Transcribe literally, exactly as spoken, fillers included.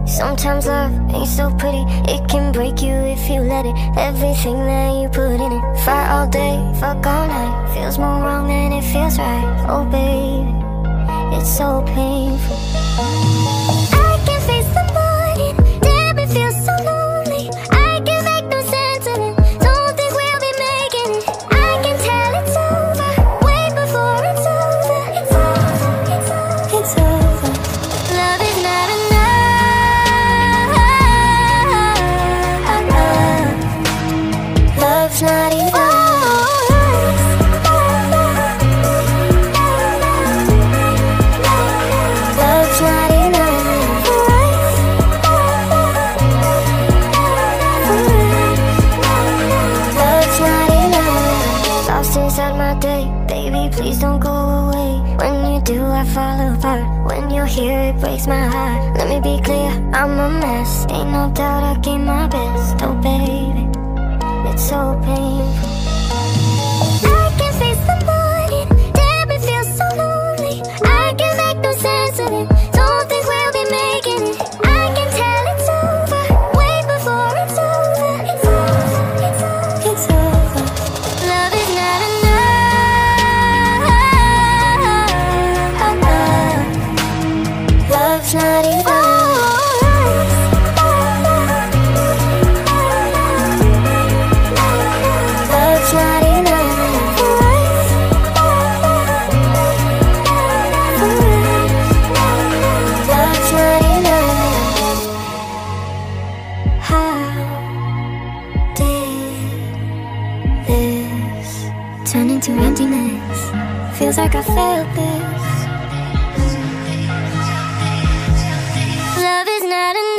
Sometimes love ain't so pretty. It can break you if you let it. Everything that you put in it. Fight all day, fuck all night. Feels more wrong than it feels right. Oh baby, it's so painful. I can face the morning. Damn, it feels so lonely. I can make no sense of it. Don't think we'll be making it. I can tell it's over way before it's over. It's over, it's over, it's over. Love is not enough. Love's not enough. Please don't go away. When you do, I fall apart. When you're here, it breaks my heart. Let me be clear, I'm a mess. Ain't no doubt I gave my best. Oh baby, it's so painful. I can face the morning. Damn, it feels so lonely. I can make no sense of it. Don't think we'll be making it. I can tell it's over way before it's over. It's over, it's over, it's over. Love is not enough. Love's not enough. Love's not enough. Love's not enough. How did this turn into emptiness? Feels like I failed this. Love is not enough.